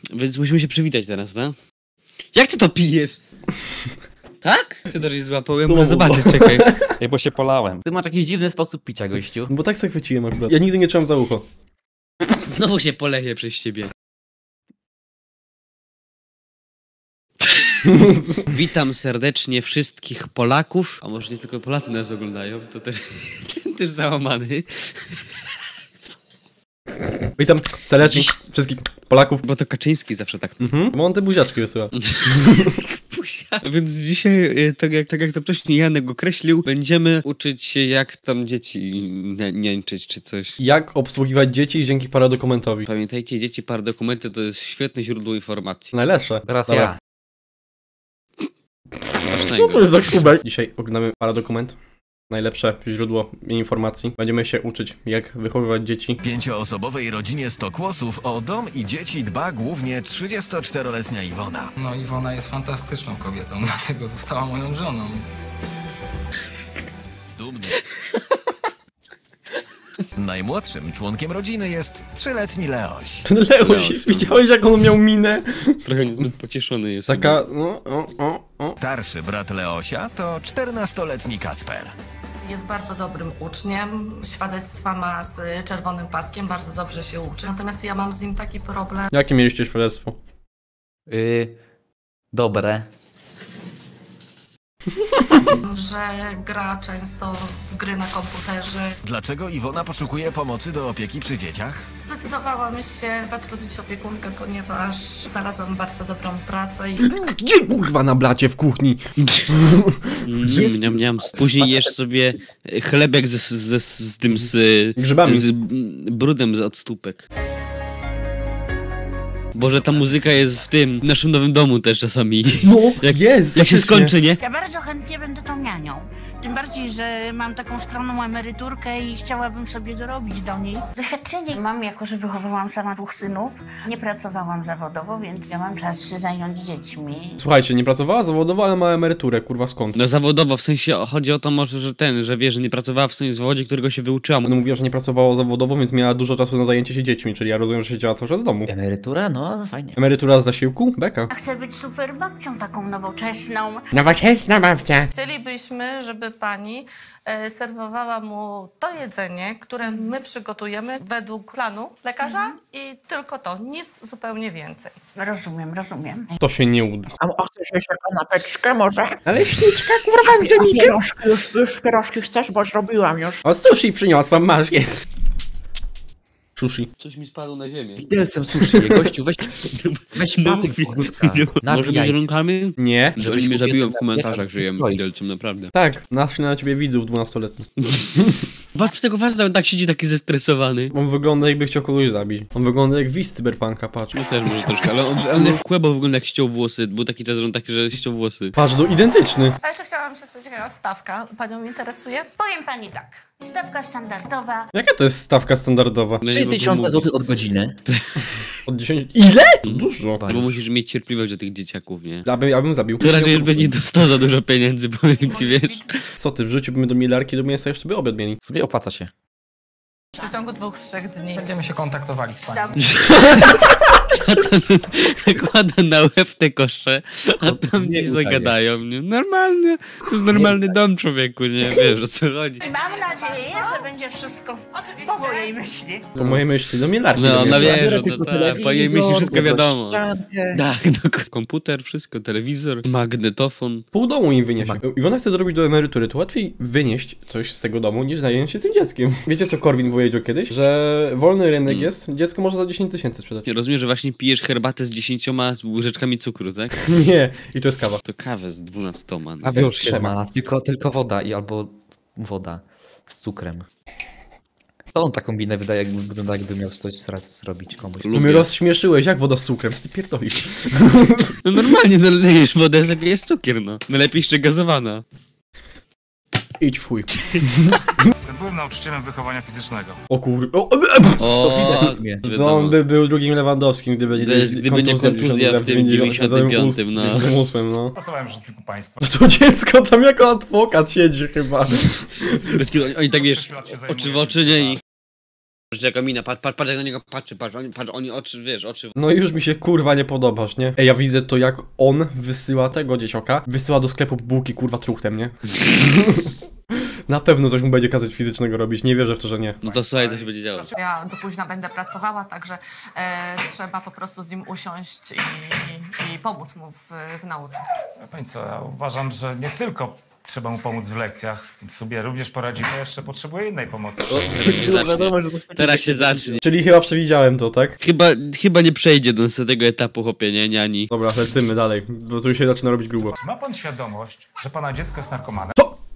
Więc musimy się przywitać teraz, no? Jak ty to pijesz? Tak? Ty dalej złapałem, muszę zobaczyć, czekaj. Ej, bo się polałem. Ty masz jakiś dziwny sposób picia, gościu. Bo tak sobie chwyciłem akurat. Ja nigdy nie trzymam za ucho. Znowu się poleję przez ciebie. Witam serdecznie wszystkich Polaków, a może nie tylko Polacy nas oglądają, to też, też załamany. Witam serdecznie wszystkich Polaków. Bo to Kaczyński zawsze tak. Bo on te buziaczki wysyła. Więc dzisiaj, tak jak to wcześniej Janek określił, będziemy uczyć się, jak tam dzieci niańczyć czy coś. Jak obsługiwać dzieci dzięki paradokumentowi. Pamiętajcie, dzieci paradokumenty to jest świetne źródło informacji. Najlepsze. Teraz Dawaj. ja. Co to jest za kubek? Dzisiaj oglądamy paradokument. Najlepsze źródło informacji. Będziemy się uczyć, jak wychowywać dzieci. Pięcioosobowej rodzinie Stokłosów o dom i dzieci dba głównie 34-letnia Iwona. No Iwona jest fantastyczną kobietą, dlatego została moją żoną. Dumny. Najmłodszym członkiem rodziny jest 3-letni Leoś. Leoś, widziałeś jak on miał minę? Trochę niezbyt pocieszony jest. Taka, no. Starszy brat Leosia to 14-letni Kacper. Jest bardzo dobrym uczniem, świadectwa ma z czerwonym paskiem, bardzo dobrze się uczy. Natomiast ja mam z nim taki problem, Jakie mieliście świadectwo? Dobre. że gra często w gry na komputerze. Dlaczego Iwona poszukuje pomocy do opieki przy dzieciach? Zdecydowałam się zatrudnić opiekunkę, ponieważ znalazłam bardzo dobrą pracę i Gdzie kurwa na blacie w kuchni? Później jesz sobie chlebek z tym Grzybami. z brudem od stópek. Boże, ta muzyka jest w tym, w naszym nowym domu też czasami. No, Jak jest. Jak się faktycznie. skończy, nie? Ja bardzo chętnie będę tą nianią. Tym bardziej, że mam taką skromną emeryturkę i chciałabym sobie dorobić do niej. Doświadczenie mam, jako że wychowałam sama 2 synów. Nie pracowałam zawodowo, więc ja mam czas się zająć dziećmi. Słuchajcie, nie pracowała zawodowo, ale ma emeryturę, kurwa skąd? No zawodowo, w sensie chodzi o to może, że wie, że nie pracowała w swoim zawodzie, którego się wyuczyła. Ona mówiła, że nie pracowała zawodowo, więc miała dużo czasu na zajęcie się dziećmi, czyli ja rozumiem, że siedziała cały czas w domu. Emerytura? No, fajnie. Emerytura z zasiłku? Beka. Chcę być super babcią, taką nowoczesną. Nowoczesna babcia. chcielibyśmy, żeby pani serwowała mu to jedzenie, które my przygotujemy według planu lekarza i tylko to, nic zupełnie więcej. Rozumiem. To się nie uda. A chcesz jeszcze kanapeczkę może? Ale śliczka, kurwa, z dżemikiem. Już pierożki chcesz, bo zrobiłam już. O, sushi przyniosłam, masz, jest. Sushi. Coś mi spadło na ziemię. Widelcem sushi, gościu, weź patyk z ogródka. Może być rękami? Nie. Że oni mnie zabiją w komentarzach, że jem widelcem, naprawdę. Tak, naszli na ciebie widzów 12-letnich. Patrz tego faceta, on tak siedzi taki zestresowany. On wygląda jakby chciał kogoś zabić. On wygląda jak Wiz z Cyberpunka, patrz. No też może troszkę, ale Kłebo wygląda jak ściął włosy. Był taki czas, że on taki, że ściął włosy. Patrz, no identyczny. A jeszcze chciałam się spytać, jaka stawka panią interesuje? Powiem pani tak. Stawka standardowa. Jaka to jest stawka standardowa? 3000 zł od godziny. Od 10... Ile? Dużo. Bo musisz mieć cierpliwość do tych dzieciaków, nie? Ja bym zabił. To raczej już by nie dostał za dużo pieniędzy, powiem ci, wiesz. Co ty, wrzuciłbym do mielarki do mięsa, jeszcze by obiad mieli. Sobie opłaca się. W przeciągu 2-3 dni. Będziemy się kontaktowali z panią. Zakłada na łeb te kosze, a tam ci zagadają, nie? Normalnie, to jest normalny dom człowieku, nie? Wiesz, o co chodzi. Mam nadzieję, że będzie wszystko po mojej myśli. Po mojej myśli, do mielarki. No, do ona mięsa. wie, że to tak, po jej myśli wszystko wiadomo. Tak, no, komputer, wszystko, telewizor, magnetofon. Pół domu im wyniesie. Iwona chce dorobić do emerytury, to łatwiej wynieść coś z tego domu, niż zająć się tym dzieckiem. Wiecie, co Korwin powiedział kiedyś? Że wolny rynek jest, dziecko może za 10 000 sprzedać. Rozumiem, że właśnie pijesz herbatę z 10 łyżeczkami cukru, tak? Nie, i to jest kawa. To kawę z 12. No. A już się znalazł, tylko woda albo woda z cukrem. To on taką minę wydaje, jakby miał coś raz zrobić komuś. To mnie rozśmieszyłeś, jak woda z cukrem, ty pierdolisz. No normalnie, no lejesz wodę, zabijesz cukier, no. Najlepiej jeszcze gazowana. Idź w chuj. Byłem nauczycielem wychowania fizycznego. O kur... O, widać mnie. To on by był drugim Lewandowskim, gdyby nie kontuzja w tym 95, no. 98, no. Pracowałem już w kilku państwach. No to dziecko tam jako adwokat siedzi chyba. Oni tak wiesz, oczy w oczy, nie? I Jaka mina, patrz jak na niego patrzy, patrz, oni oczy, wiesz, oczy... No i już mi się kurwa nie podobasz, nie? Ej, ja widzę to jak on wysyła tego dziecioka, wysyła do sklepu bułki kurwa truchtem, nie? Na pewno coś mu będzie kazać fizycznego robić, nie wierzę w to, że nie. No to słuchaj, co się będzie działo. Ja do późna będę pracowała, także trzeba po prostu z nim usiąść i pomóc mu w nauce. Pani co, ja uważam, że nie tylko trzeba mu pomóc w lekcjach, z tym sobie również poradzimy, jeszcze potrzebuje innej pomocy. Teraz się zacznie. Czyli chyba przewidziałem to, tak? Chyba nie przejdzie do następnego etapu, chłopie, nie, niani. Dobra, lecimy dalej, bo tu się zaczyna robić grubo. Czy ma pan świadomość, że pana dziecko jest narkomanem?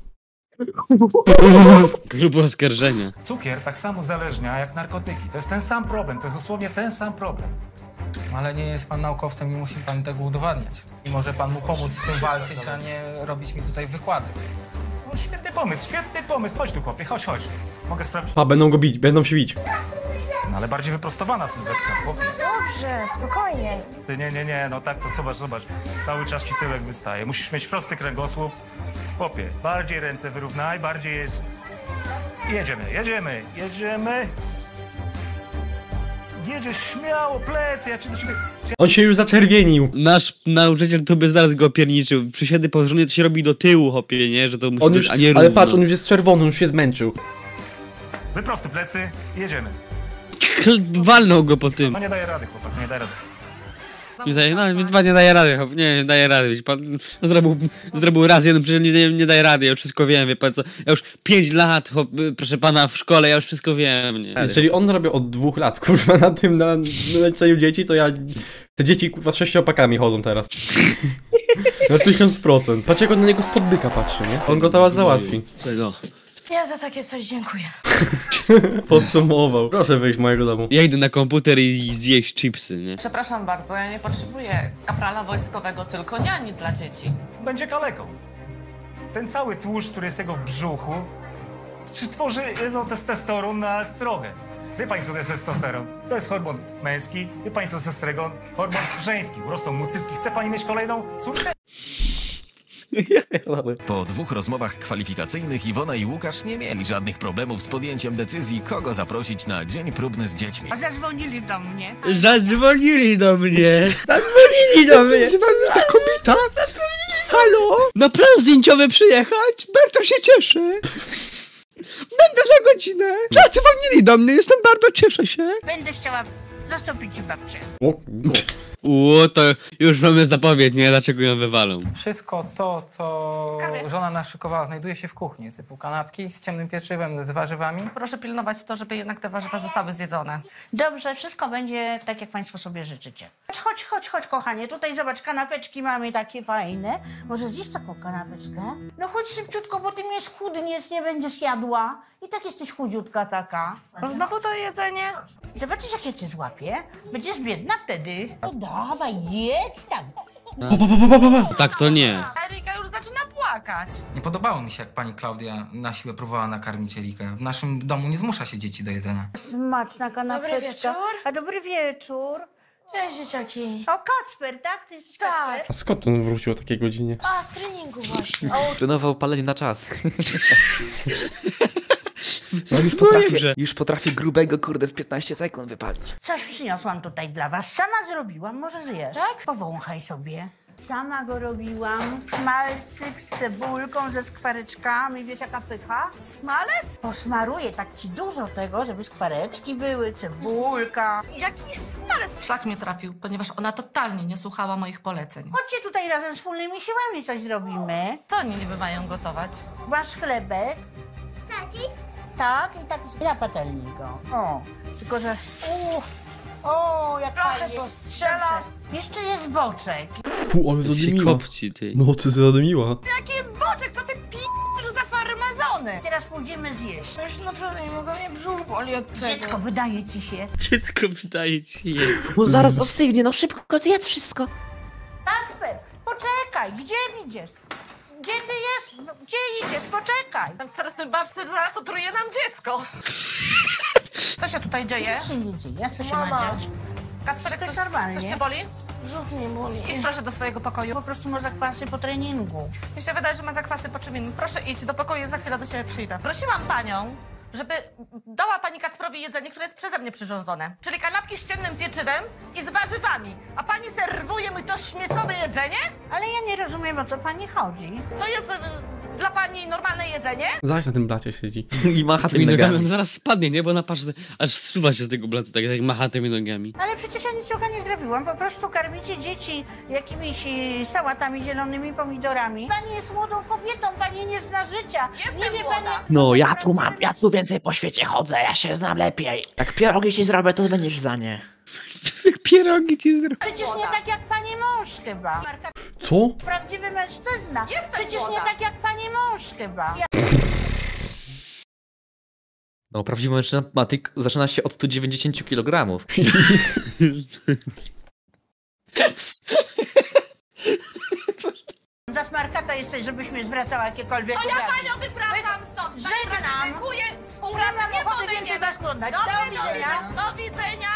Grube oskarżenia. Cukier tak samo uzależnia jak narkotyki. To jest ten sam problem, to jest dosłownie ten sam problem. Ale nie jest pan naukowcem i musi pan tego udowadniać. I może pan mu pomóc z tym walczyć, a nie robić mi tutaj wykłady. No świetny pomysł. Chodź tu, chłopie, chodź. Mogę sprawdzić? A, będą go bić, będą się bić. No ale bardziej wyprostowana sylwetka, chłopie. Dobrze, spokojnie. Ty, nie, no tak to zobacz. Cały czas ci tyłek wystaje. Musisz mieć prosty kręgosłup. Chłopie, bardziej ręce wyrównaj, bardziej jedziemy. Jedziesz śmiało, plecy, ja ci do ciebie... On się już zaczerwienił. Nasz nauczyciel to by zaraz go opierniczył. Przysiady położone to się robi do tyłu, chłopie, nie? Że to musi być, a nie równo. Ale patrz, on już jest czerwony, on już się zmęczył. Wyprosty plecy, jedziemy. Walnął go po tym. No nie daje rady, chłopak, nie daje rady. Pan nie daje rady, nie daje rady. Pan zrobił raz jeden, przecież nie daje rady, ja już wszystko wiem, wie pan co. Ja już 5 lat, proszę pana, w szkole, ja już wszystko wiem. Nie. Jeżeli on robi od 2 lat, kurwa, na leczeniu dzieci, to ja... Te dzieci, kurwa, z 6 opakami chodzą teraz. Na 1000%. Patrz, jak on na niego spod byka patrzy, nie? On go zaraz załatwi. Czego? Ja za takie coś dziękuję. Podsumował. Proszę wyjść z mojego domu. Ja idę na komputer i zjeść chipsy, nie? Przepraszam bardzo, ja nie potrzebuję kaprala wojskowego, tylko niani dla dzieci. Będzie kaleką. Ten cały tłuszcz, który jest jego w brzuchu, tworzy testosteron na estrogen. Wie pani, co to jest testosteron? To jest hormon męski. Wie pani, co to jest estrogen? Hormon żeński. Rosną mu cycki. Chce pani mieć kolejną córkę? Po 2 rozmowach kwalifikacyjnych Iwona i Łukasz nie mieli żadnych problemów z podjęciem decyzji, kogo zaprosić na dzień próbny z dziećmi. A zadzwonili do mnie. Zadzwonili do mnie. Ta kobieta. Halo? Na plan zdjęciowy przyjechać? Bardzo się cieszę. Będę za godzinę. Zadzwonili do mnie, bardzo cieszę się. Będę chciała zastąpić babcię. To już mamy zapowiedź, nie? Dlaczego ją wywalą? Wszystko to, co żona naszykowała, znajduje się w kuchni. Typu kanapki z ciemnym pieczywem, z warzywami. Proszę pilnować to, żeby jednak te warzywa zostały zjedzone. Dobrze, wszystko będzie tak, jak państwo sobie życzycie. Chodź, kochanie. Tutaj zobacz, kanapeczki mamy takie fajne. Może zjesz taką kanapeczkę? No chodź szybciutko, bo ty mnie schudniesz, nie będziesz jadła. I tak jesteś chudziutka taka. No znowu to jedzenie? Zobaczysz, jak ja cię złapię? Będziesz biedna wtedy. No dawaj, jedz tam. Tak to nie. Erika już zaczyna płakać. Nie podobało mi się, jak pani Klaudia na siłę próbowała nakarmić Erikę. W naszym domu nie zmusza się dzieci do jedzenia. Smaczna kanapeczka. Dobry wieczór. A dobry wieczór. Cześć, dzieciaki. O, Kacper, tak? Ty jesteś Tak. Kacper? A skąd on wrócił o takiej godzinie? A, z treningu właśnie. Trenował palenie na czas. No Już potrafię grubego, kurde, w 15 sekund wypalić. Coś przyniosłam tutaj dla was. Sama zrobiłam, może zjesz. Tak? Powąchaj sobie. Sama go robiłam. Smalcyk z cebulką, ze skwareczkami. Wiesz, jaka pycha? Smalec? Posmaruję tak ci dużo tego, żeby skwareczki były, cebulka. Jaki smalec? Szlak mnie trafił, ponieważ ona totalnie nie słuchała moich poleceń. Chodźcie tutaj razem wspólnymi siłami coś zrobimy. Co oni niby mają gotować? Masz chlebek. Tak, i tak na patelni go. O, tylko że... O, jak Trochę fajnie. postrzela. Dobrze. Jeszcze jest boczek. Ale się zadymiła. kopci, ty. No, ty zadymiła. Jaki boczek, co ty p***sz za farmazony? Teraz pójdziemy zjeść. No już naprawdę nie mogę, mnie brzuch boli od tego. Dziecko, wydaje ci się. Dziecko wydaje ci je. No zaraz ostygnie, no szybko zjedz wszystko. Kacper, poczekaj, gdzie idziesz? Gdzie ty jest? No, gdzie idziesz? Poczekaj. Tam starostny babster zaraz otruje nam dziecko. Co się tutaj dzieje? Co się nie dzieje? Co się ma dziać? Kacperek, To jest normalnie. coś cię boli? Brzuch mnie boli. Idź proszę do swojego pokoju. Po prostu ma zakwasy po treningu. Mi się wydaje, że ma zakwasy po czym innym. Proszę idź do pokoju, za chwilę do ciebie przyjdę. Prosiłam panią, żeby dała pani Kacprowi jedzenie, które jest przeze mnie przyrządzone. Czyli kanapki z ciemnym pieczywem i z warzywami. A pani serwuje mi to śmieciowe jedzenie? Ale ja nie rozumiem, o co pani chodzi. To jest dla pani normalne jedzenie? Zaś na tym blacie siedzi. I macha tymi Tymi nogami nogami. on zaraz spadnie, nie? Bo na patrz, aż zsuwa się z tego blatu, tak jak macha tymi nogami. Ale przecież ja niczego nie zrobiłam. Po prostu karmicie dzieci jakimiś sałatami, zielonymi pomidorami. Pani jest młodą kobietą, pani nie zna życia. Jestem nie wie młoda. pani, jak No, ja naprawdę tu mam, ja tu więcej po świecie chodzę, ja się znam lepiej. Jak pierogi ci zrobię, to będziesz za nie. Jak pierogi ci zrobił. Przecież nie tak jak pani mąż chyba. Marka, Co? prawdziwy mężczyzna. Jestem Przecież młoda. nie tak jak pani mąż chyba. No, prawdziwy mężczyzna zaczyna się od 190 kg. Za smarkata jesteś, żebyś mnie zwracała jakiekolwiek To ja uwagi. panią wypraszam stąd. Żegnam. Dziękuję. Nie Współpraca mam nie ochoty więcej podejmiemy. was oglądać. Dobrze, Do widzenia. do widzenia.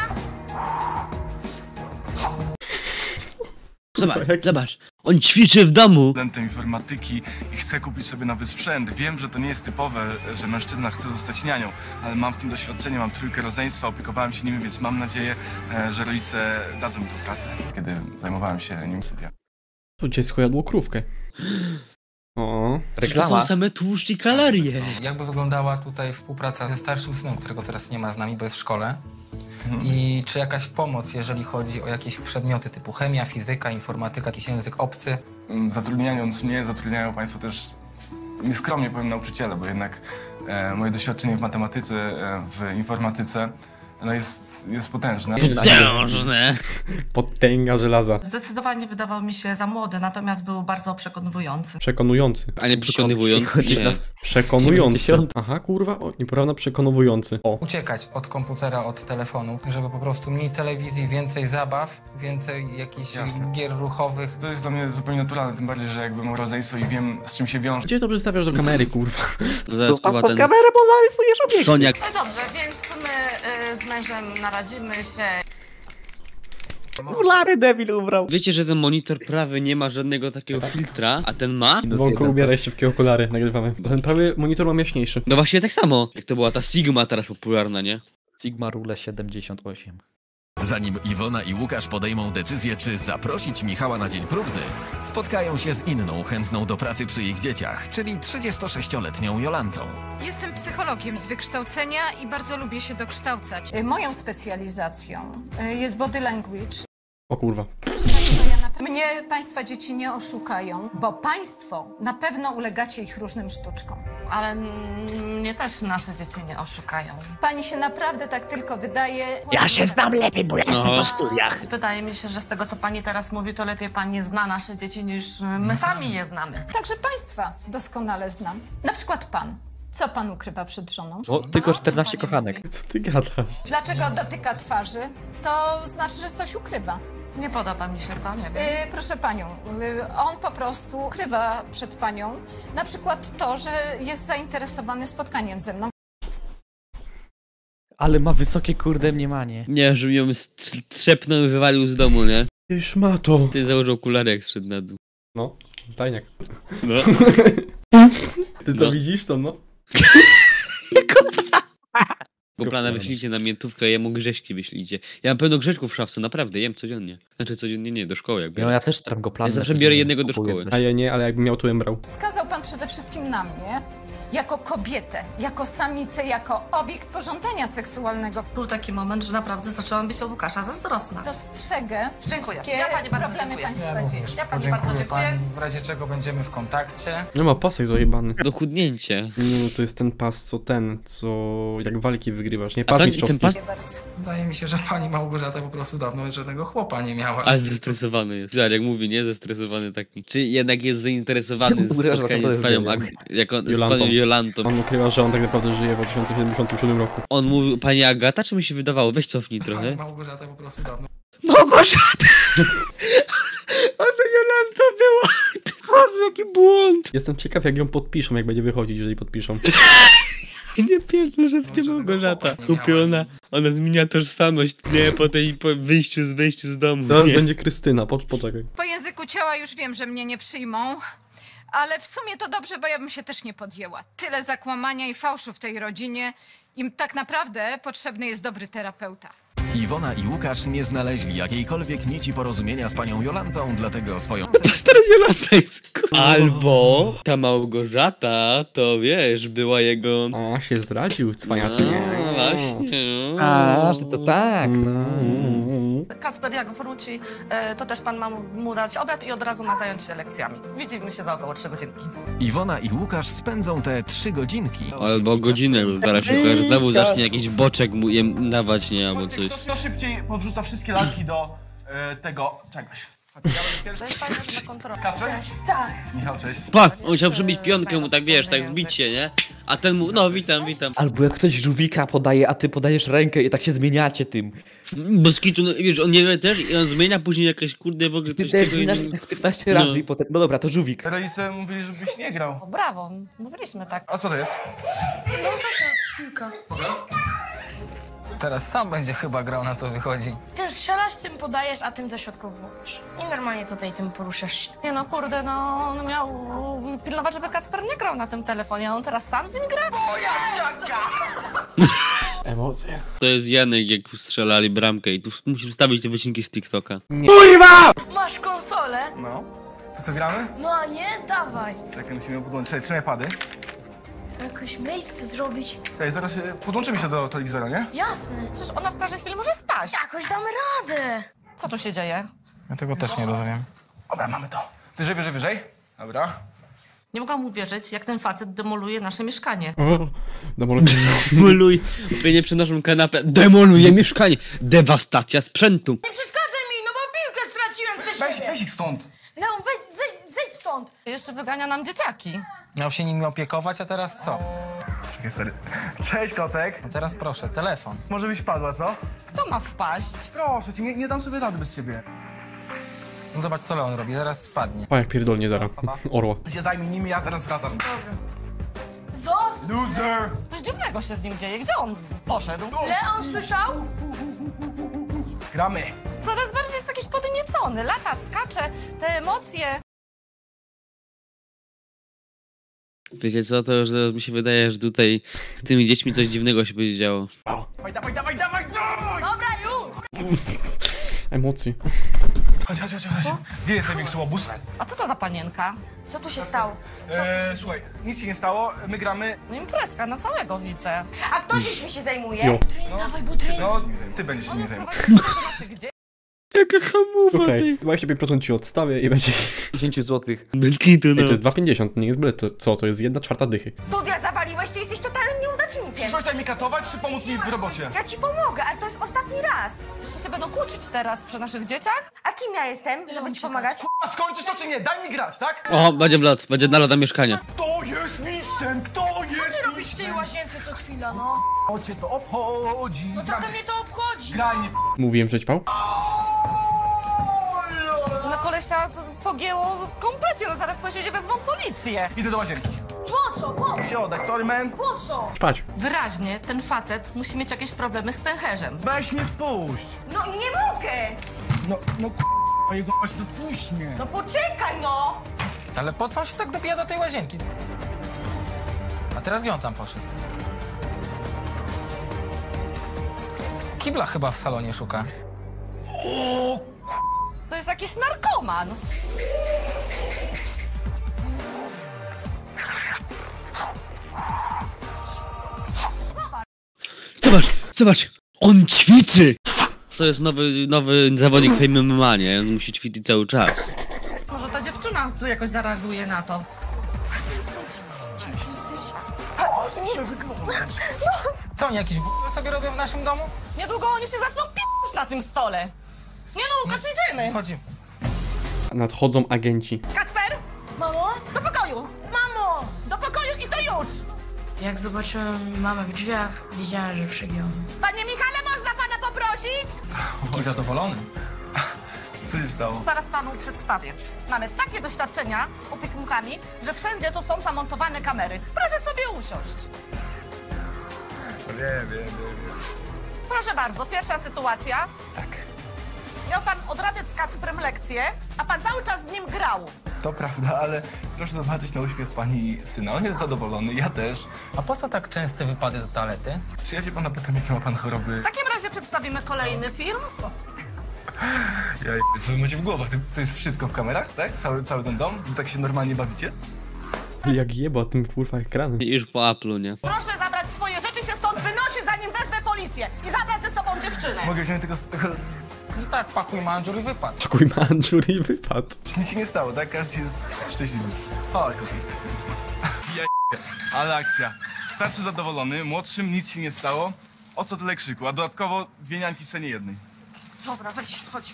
Zobacz. On ćwiczy w domu. Studentem informatyki i chcę kupić sobie nowy sprzęt. Wiem, że to nie jest typowe, że mężczyzna chce zostać nianią, ale mam w tym doświadczenie, mam trójkę rodzeństwa, opiekowałem się nimi, więc mam nadzieję, że rodzice dadzą mi tą kasę, kiedy zajmowałem się nim studia. To dziecko jadło krówkę. O. To są same tłuszcz i kalorie. Jakby wyglądała tutaj współpraca ze starszym synem, którego teraz nie ma z nami, bo jest w szkole? I czy jakaś pomoc, jeżeli chodzi o jakieś przedmioty typu chemia, fizyka, informatyka, jakiś język obcy? Zatrudniając mnie, zatrudniają Państwo też nieskromnie powiem nauczyciele, bo jednak moje doświadczenie w matematyce, w informatyce no jest potężne. Potężne. Potęga żelaza. Zdecydowanie wydawał mi się za młody, natomiast był bardzo przekonujący. Przekonujący. A nie przekonywujący. Nie. Przekonujący. Aha, kurwa, o, nieprawda, przekonujący. O. Uciekać od komputera, od telefonu, żeby po prostu mniej telewizji, więcej zabaw, więcej jakichś gier ruchowych. To jest dla mnie zupełnie naturalne, tym bardziej, że jakby mam rodzeństwo i wiem, z czym się wiąże. Gdzie to przedstawiasz do kamery, kurwa? Zostaw pod kamerę, bo zarysujesz obiekt. Soniak. No dobrze, więc my z mężem naradzimy się. Okulary debil ubrał. Wiecie, że ten monitor prawy nie ma żadnego takiego filtra, a ten ma? Wąku, ubieraj się w takie okulary, nagrywamy. Ten prawy monitor ma jaśniejszy. No właśnie tak samo, jak to była ta Sigma teraz popularna, nie? Sigma Rule 78. Zanim Iwona i Łukasz podejmą decyzję, czy zaprosić Michała na dzień próbny, spotkają się z inną chętną do pracy przy ich dzieciach, czyli 36-letnią Jolantą. Jestem psychologiem z wykształcenia i bardzo lubię się dokształcać. Moją specjalizacją jest body language. O kurwa. Mnie państwa dzieci nie oszukają, bo państwo na pewno ulegacie ich różnym sztuczkom. Ale mnie też nasze dzieci nie oszukają. Pani się naprawdę tak tylko wydaje. Ja się znam lepiej, bo ja jestem po studiach. Wydaje mi się, że z tego, co pani teraz mówi, to lepiej pani zna nasze dzieci, niż my sami je znamy. Także państwa doskonale znam. Na przykład pan. Co pan ukrywa przed żoną? O, tylko 14 kochanek. Co ty gadasz? Dlaczego dotyka twarzy? To znaczy, że coś ukrywa. Nie podoba mi się to, nie wiem. Proszę panią, on po prostu ukrywa przed panią na przykład to, że jest zainteresowany spotkaniem ze mną. Ale ma wysokie kurde mniemanie. Nie, żeby ją strzepnął i wywalił z domu, nie? Ty szmato. Ty założył okulary, jak szedł na dół. No, tajniak. No. Ty to widzisz to, no? Plana wyślijcie na miętówkę, jemu grześki wyślijcie. Ja mam pełno grzeszków w szafce, naprawdę, jem codziennie. Znaczy codziennie nie, do szkoły jakby. No ja też staram go plany. Ja zawsze biorę jednego do szkoły. A ja nie, ale jakbym miał, to bym brał. Wskazał pan przede wszystkim na mnie, jako kobietę, jako samicę, jako obiekt pożądania seksualnego. Był taki moment, że naprawdę zaczęłam być o Łukasza zazdrosna. Dostrzegę Dziękuję. wszystkie Ja pani bardzo problemy dziękuję. państwa dzieci. Ja pani bardzo dziękuję. Pani, w razie czego będziemy w kontakcie. Nie ma pasek zajebany. Dochudnięcie. Nie, no to jest ten pas, co jak walki wygrywasz, nie? A Pas ten mistrzowski. pas... Wydaje mi się, że pani Małgorzata po prostu dawno żadnego chłopa nie miała. Ale zestresowany jest. Jak mówi, nie? Zestresowany taki. Czy jednak jest zainteresowany spotkaniem z panią z panią Jolantą? On ukrywa, że on tak naprawdę żyje w 2077 roku. On mówił, pani Agata, czy mi się wydawało? Weź cofnij trochę. Pani Małgorzata po prostu dawno. Małgorzata! Ona Jolanta była! Boże, jaki błąd! Jestem ciekaw, jak ją podpiszą, jak będzie wychodzić, jeżeli podpiszą. Nie pierdolę, że będzie Małgorzata. Kupiona, ona zmienia tożsamość, nie, po wyjściu z domu. Teraz będzie Krystyna, poczekaj. Po języku ciała już wiem, że mnie nie przyjmą, Ale w sumie to dobrze, bo ja bym się też nie podjęła. Tyle zakłamania i fałszu w tej rodzinie. Im tak naprawdę potrzebny jest dobry terapeuta. Iwona i Łukasz nie znaleźli jakiejkolwiek nici porozumienia z panią Jolantą, dlatego swoją... Teraz Jolanta jest... Albo ta Małgorzata, to wiesz, była jego... A, się zdradził, cwaniaczek. No, właśnie. A, że to tak, no. Kacper jak wróci, to też pan ma mu dać obiad i od razu ma zająć się lekcjami. Widzimy się za około 3 godzinki. Iwona i Łukasz spędzą te 3 godzinki. Albo godzinę, zaraz się znowu zacznie jakiś boczek mu jem dawać, nie, albo coś. Kto szybciej powrzuca wszystkie lalki do tego czegoś. Kacper? Tak. Michał, cześć. Pa, on chciał przybić pionkę mu, tak wiesz, tak zbić się, nie? A ten mu, no witam. Albo jak ktoś żółwika podaje, a ty podajesz rękę i tak się zmieniacie tym. Bez kitu, no, wiesz, on nie wie też i on zmienia później jakieś kurde w ogóle Ty coś też czego zmieniasz nie... tak z 15 razy i potem, no dobra, to żółwik. Rodzice mówili, żebyś nie grał. O, brawo, mówiliśmy tak. A co to jest? No taka piłka. Teraz sam będzie chyba grał, na to wychodzi. Ty strzelasz, tym podajesz, a tym dośrodkowujesz. I normalnie tutaj tym poruszasz się. Nie no, kurde, no on miał pilnować, żeby Kacper nie grał na tym telefonie, a on teraz sam z nim gra? Emocje. To jest Janek, jak strzelali bramkę i tu musisz wstawić te wycinki z TikToka. Masz konsolę? No. To co, gramy? No a nie? Dawaj. Czekaj, musimy ją podłączyć. Czekaj, trzymaj pady. Jakoś miejsce zrobić. Czekaj, zaraz podłączymy się do telewizora, nie? Jasne. Przecież ona w każdej chwili może spaść. Jakoś damy radę. Co tu się dzieje? Ja tego też nie rozumiem. Dobra, mamy to. Wyżej. Dobra. Nie mogłam uwierzyć, jak ten facet demoluje nasze mieszkanie. Demoluj, nie przenoszą kanapę, demoluje mieszkanie, dewastacja sprzętu. Nie przeszkadzaj mi, no bo piłkę straciłem przez siebie. Weź ich stąd. Leon, zejdź stąd. Jeszcze wygania nam dzieciaki. Miał się nimi opiekować, a teraz co? Czekaj, stary. Cześć, kotek. No teraz proszę, telefon. Może byś padła, co? Kto ma wpaść? Proszę cię, nie dam sobie rady bez ciebie. No zobacz, co Leon robi, zaraz spadnie. A jak pierdolnie zaraz. Orła. Ty się zajmij nimi, ja zaraz wracam. Zostaw. Loser! Coś dziwnego się z nim dzieje. Gdzie on poszedł? Leon, słyszał? Gramy. Coraz bardziej jest jakiś podniecony. Lata, skacze, te emocje. Wiecie co, to już mi się wydaje, że tutaj z tymi dziećmi coś dziwnego się będzie działo. Dawaj! Dobra, już. Emocji. Chodź. Gdzie jest największy łobuz? A co to za panienka? Co tu się stało? Słuchaj, nic się nie stało, my gramy. No imprezka na całego widzę. A kto dziećmi się zajmuje? Jo. Dawaj, bo trening. No, ty będziesz się nie zajmował. Gdzie? Jaka hamowa Okej, 25% ci odstawię i będzie... 10 złotych. Bez kitu, Ej, no. to jest 2,50, nie jest byle to co? To jest 1/4 dychy. Studia zawaliłeś, ty jesteś totalnym nieudacznikiem. Przyszłaś tutaj mi katować, czy pomóc mi w robocie? Ja ci pomogę, ale to jest ostatni raz. Jeszcze się będą kłócić teraz przy naszych dzieciach? A kim ja jestem, żeby ci pomagać? A skończysz to czy nie? Daj mi grać, tak? O, będzie wlot, będzie nalot na mieszkanie. Kto jest mistrzem? Kto jest Ty robisz w tej łazience co chwila, no. O cię to obchodzi. No trochę mnie to obchodzi. Graj, nie Mówiłem, że ćpał? Na kolesia pogięło kompletnie, no zaraz sąsiedzi wezmą policję. Idę do łazienki. Po co? Po Się oddać, sorry man. co? Spać. Wyraźnie ten facet musi mieć jakieś problemy z pęcherzem. Weź mnie wpuść. No nie mogę. No jego masz, to wpuść mnie. No poczekaj, no. Ale po co on się tak dobija do tej łazienki? A teraz gdzie on tam poszedł? Kibla chyba w salonie szuka. To jest jakiś narkoman. Zobacz, on ćwiczy! To jest nowy zawodnik Fame MMA, nie? On musi ćwiczyć cały czas. Może ta dziewczyna tu jakoś zareaguje na to. Co oni jakiś sobie robią w naszym domu? Niedługo oni się zaczną p***ć na tym stole. Nie no, Łukasz, idziemy. Chodzimy. Nadchodzą agenci. Kacper, Mamo? do pokoju. Mamo! Do pokoju i to już. Jak zobaczyłem mamę w drzwiach, wiedziałem, że przegiąłem. Panie Michale, można pana poprosić? Taki zadowolony. Co się stało? Zaraz panu przedstawię. Mamy takie doświadczenia z opiekunkami, że wszędzie tu są zamontowane kamery. Proszę sobie usiąść. Wiem. Proszę bardzo, pierwsza sytuacja. Tak. Miał pan odrabiać z Kacprem lekcje, a pan cały czas z nim grał. To prawda, ale proszę zobaczyć na uśmiech pani syna. On jest zadowolony, ja też. A po co tak częste wypady do toalety? Czy ja się pana pytam, jakie ma pan choroby? W takim razie przedstawimy kolejny film. Co wy macie w głowach? To jest wszystko w kamerach, tak? Cały ten dom? Wy tak się normalnie bawicie? Jak jeba tym kurwa ekranem. Już po Apple'u, nie? Proszę zabrać swoje rzeczy, się stąd wynosić, zanim wezwę policję. I zabrać ze sobą dziewczynę. Mogę wziąć tylko z tego... No tak, pakuj mandżur i wypad. Pakuj mandżur i wypad. Nic się nie stało, tak? Każdy jest szczęśliwy. Chodź, kochani. Ale akcja. Starszy zadowolony, młodszym nic się nie stało. O co tyle krzyku? A dodatkowo 2 niańki w cenie jednej. Dobra, weź, chodź.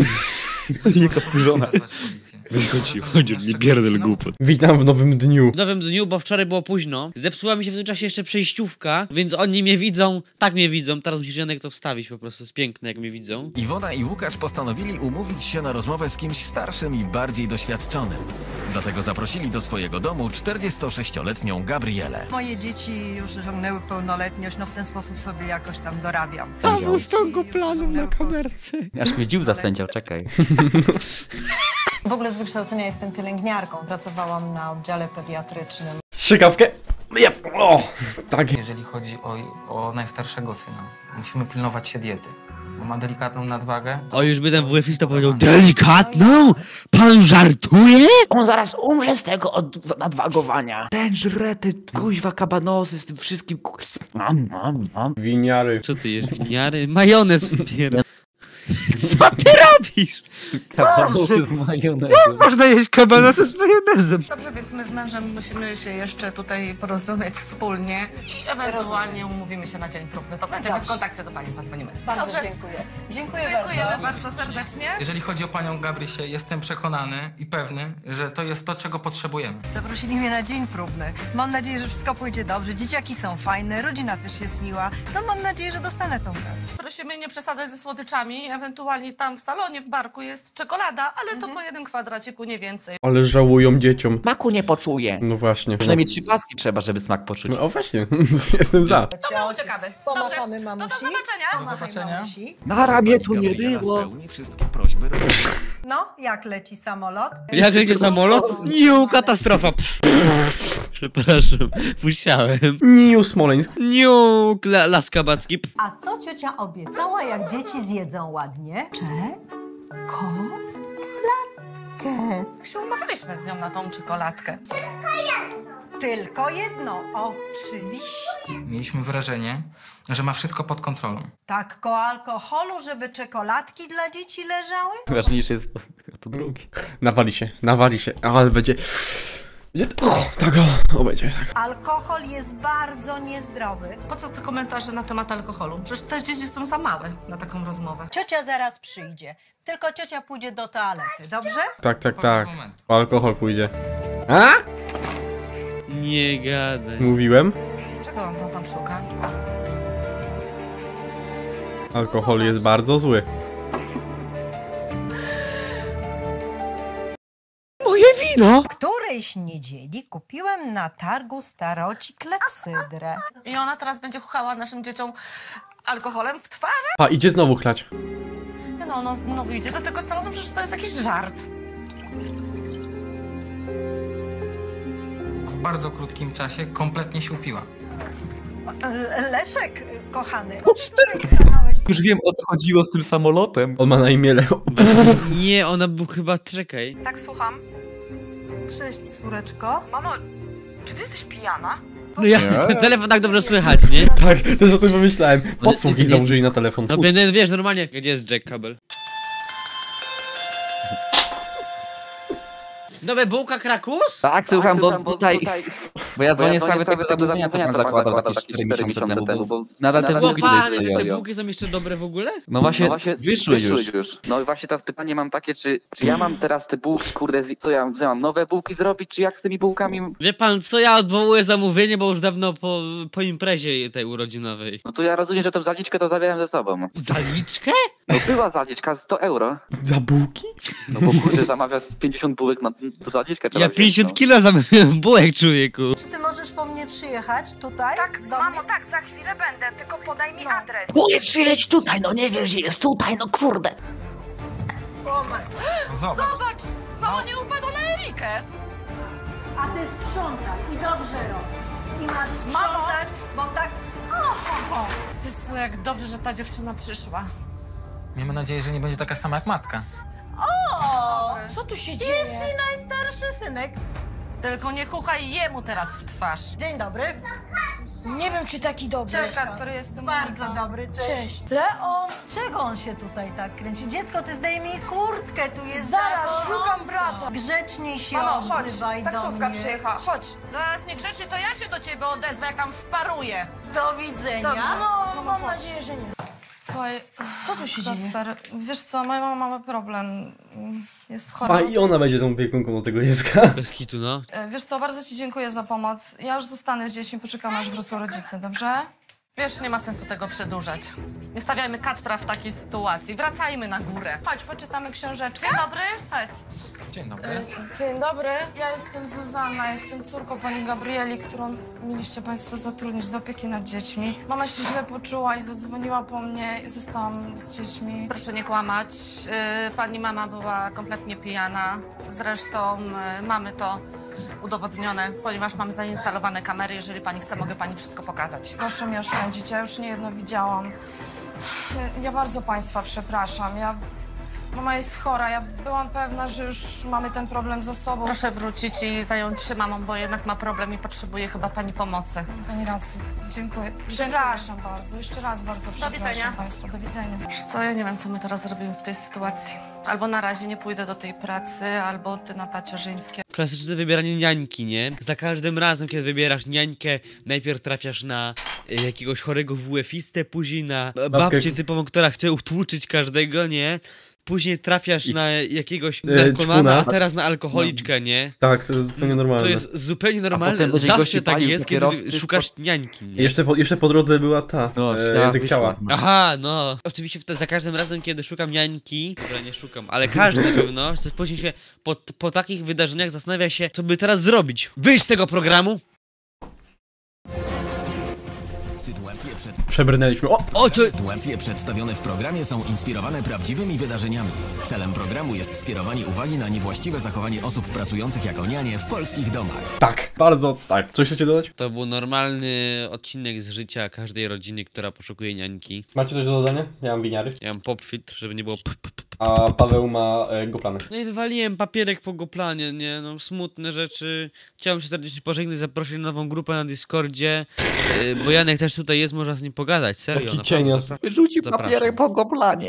Jaka wkurzona. Chodź, nie pierdol głupot. Witam w nowym dniu. W nowym dniu, bo wczoraj było późno. Zepsuła mi się w tym czasie jeszcze przejściówka, więc oni mnie widzą, tak mnie widzą. Teraz musisz Janek to wstawić, po prostu jest piękne, jak mnie widzą. Iwona i Łukasz postanowili umówić się na rozmowę z kimś starszym i bardziej doświadczonym. Dlatego zaprosili do swojego domu 46-letnią Gabrielę. Moje dzieci już osiągnęły pełnoletność, no w ten sposób sobie jakoś tam dorabiam. Tam z tą planem na kamerce. Aż mnie dziób zasędział, czekaj. W ogóle z wykształcenia jestem pielęgniarką. Pracowałam na oddziale pediatrycznym. Strzykawkę. O, tak. Jeżeli chodzi o najstarszego syna, musimy pilnować się diety. Bo ma delikatną nadwagę. O, już by ten WF-ista powiedział, delikatną? Pan żartuje? On zaraz umrze z tego nadwagowania. Ten żre te kuźwa kabanosy z tym wszystkim. Winiary. Co ty jesz, winiary? Majonez wpiera. Co ty robisz? Kabanosy z majonezem. Jak można jeść kabanosy z majonezem? Dobrze, więc my z mężem musimy się jeszcze tutaj porozumieć wspólnie i ewentualnie umówimy się na dzień próbny. To będziemy w kontakcie, do pani zadzwonimy. Bardzo dziękuję. Dziękujemy bardzo serdecznie. Jeżeli chodzi o panią Gabrysię, jestem przekonany i pewny, że to jest to, czego potrzebujemy. Zaprosili mnie na dzień próbny. Mam nadzieję, że wszystko pójdzie dobrze. Dzieciaki są fajne, rodzina też jest miła. No mam nadzieję, że dostanę tą pracę. Prosimy nie przesadzać ze słodyczami, ewentualnie tam w salonie, w barku jest czekolada, ale to po 1 kwadraciku, nie więcej. Ale żałują dzieciom. Smaku nie poczuje. No właśnie. Przynajmniej 3 paski trzeba, żeby smak poczuć. No o właśnie, jestem za. To uciekamy. Pomachamy Dobrze, mamusi. do zobaczenia. Do zobaczenia. Na ramię tu nie Gabriela było. spełni wszystkie prośby rodziców. No, jak leci samolot? Jak leci samolot? Niu, katastrofa. Przepraszam, musiałem. Niu, Smoleńsk. Niu, Las Kabacki. A co ciocia obiecała, jak dzieci zjedzą ładnie? Się umawialiśmy z nią na tą czekoladkę. Tylko jedno, oczywiście. Mieliśmy wrażenie, że ma wszystko pod kontrolą. Tak koło alkoholu, żeby czekoladki dla dzieci leżały? Ważniejsze jest to drugie. Nawali się, ale będzie... O, tak, o, będzie tak. Alkohol jest bardzo niezdrowy. Po co te komentarze na temat alkoholu? Przecież te dzieci są za małe na taką rozmowę. Ciocia zaraz przyjdzie. Tylko ciocia pójdzie do toalety, dobrze? Tak. O alkohol pójdzie. A? Nie gadaj. Mówiłem. Czego on tam szuka? Alkohol jest bardzo zły. Moje wino! Którejś niedzieli kupiłem na targu staroci klepsydrę. I ona teraz będzie chuchała naszym dzieciom alkoholem w twarzy? A, idzie znowu chlać. No, ono znowu idzie do tego salonu, przecież to jest jakiś żart. W bardzo krótkim czasie kompletnie się upiła. Leszek, kochany. Już wiem, o co chodziło z tym samolotem. On ma na imię Leo. Nie, ona był chyba, czekaj. Tak, słucham. Cześć, córeczko. Mamo, czy ty jesteś pijana? No jasne, ten telefon tak dobrze słychać, nie? Tak, też o tym pomyślałem. Podsłuch jej założyli na telefon. No wiesz, normalnie, gdzie jest Jack Kabel? Dobra, bułka Krakus? Tak, słucham, bo tutaj... Bo ja dzwonię w sprawie tego zamówienia, co pan zakładał jakieś 4 miesiące temu, bo nadal te bułki tutaj stoją. Te bułki są jeszcze dobre w ogóle? No właśnie, wyszły już. No i właśnie teraz pytanie mam takie, czy ja mam teraz te bułki, kurde, co ja mam nowe bułki zrobić, czy jak z tymi bułkami? Wie pan co, ja odwołuję zamówienie, bo już dawno po imprezie tej urodzinowej. No to ja rozumiem, że tą zaliczkę to zabrałem ze sobą. Zaliczkę? No była zaliczka, 100 euro. Za bułki? No bo kurde, zamawiasz 50 bułek na zaliczkę. Ja 50 kilo zamawiałem bułek, człowieku. Czy ty możesz po mnie przyjechać tutaj? Tak, mamo, tak, za chwilę będę, tylko podaj mi adres. Mówię, przyjedź tutaj, no nie wiem, gdzie jest tutaj, no kurde. Zobacz! Mało nie upadło na Angelikę. A ty sprzątaj i dobrze robisz. I masz sprzątać, bo tak... Jezu, jak dobrze, że ta dziewczyna przyszła. Miejmy nadzieję, że nie będzie taka sama jak matka. O! Co tu się dzieje? Jest i najstarszy synek. Tylko nie chuchaj jemu teraz w twarz. Dzień dobry. Nie wiem, czy taki dobry. Cześć, Kacper, jestem Bardzo Monika. dobry, cześć. Cześć. Leon! Czego on się tutaj tak kręci? Dziecko, ty zdejmij kurtkę, tu jest Zaraz, za gorąco. szukam brata. Grzeczniej się Mamo, chodź, odzywaj do taksówka mnie. przyjechała, chodź. Zaraz niegrzecznie, to ja się do ciebie odezwę, jak tam wparuję. Do widzenia. Dobrze. No, mam nadzieję, że nie. Słuchaj, Co tu się dzieje? Kasper, wiesz co, moja mama ma problem. Jest chora. A i ona będzie tą opiekunką do tego dziecka. Bez kitu, no. Wiesz co, bardzo ci dziękuję za pomoc. Ja już zostanę z dziećmi, poczekam aż wrócą rodzice, dobrze? Wiesz, nie ma sensu tego przedłużać. Nie stawiajmy Kacpra w takiej sytuacji. Wracajmy na górę. Chodź, poczytamy książeczkę. Dzień dobry. Chodź. Dzień dobry. Dzień dobry. Ja jestem Zuzanna, jestem córką pani Gabrieli, którą mieliście państwo zatrudnić do opieki nad dziećmi. Mama się źle poczuła i zadzwoniła po mnie i zostałam z dziećmi. Proszę nie kłamać. Pani mama była kompletnie pijana. Zresztą mamy to udowodnione, ponieważ mam zainstalowane kamery. Jeżeli pani chce, mogę pani wszystko pokazać. Proszę mi oszczędzić, ja już niejedno widziałam. Ja bardzo państwa przepraszam. Mama jest chora, ja byłam pewna, że już mamy ten problem za sobą. Proszę wrócić i zająć się mamą, bo jednak ma problem i potrzebuje chyba pani pomocy. Pani rację, dziękuję. Przepraszam bardzo, jeszcze raz bardzo przepraszam państwa. Do widzenia. Wiesz co, ja nie wiem, co my teraz robimy w tej sytuacji. Albo na razie nie pójdę do tej pracy, albo ty na tacierzyńskie. Klasyczne wybieranie niańki, nie? Za każdym razem, kiedy wybierasz niańkę, najpierw trafiasz na jakiegoś chorego WF-istę, później na babcię typową, która chce utłuczyć każdego, nie? Później trafiasz na jakiegoś narkomana, a teraz na alkoholiczkę, nie? Tak, to jest zupełnie normalne. To jest zupełnie normalne, zawsze tak jest, kiedy szukasz niańki, nie? Jeszcze po drodze była ta, język ciała. Aha, no. Oczywiście za każdym razem, kiedy szukam niańki, dobra, nie szukam, ale każdy na pewno, później się po takich wydarzeniach zastanawia się, co by teraz zrobić. Wyjść z tego programu! Przebrnęliśmy. Sytuacje przedstawione w programie są inspirowane prawdziwymi wydarzeniami. Celem programu jest skierowanie uwagi na niewłaściwe zachowanie osób pracujących jako nianie w polskich domach. Tak, bardzo tak. Coś chcecie dodać? To był normalny odcinek z życia każdej rodziny, która poszukuje niańki. Macie coś do dodania? Ja mam winiary. Ja mam popfiltr, żeby nie było A Paweł ma goplany. No i wywaliłem papierek po goplanie, nie? No smutne rzeczy. Chciałem się serdecznie pożegnać, zaprosić na nową grupę na Discordzie, bo Janek też tutaj jest, można z nim pogadać, serio. Taki cienios. Rzuci papierek po goplanie.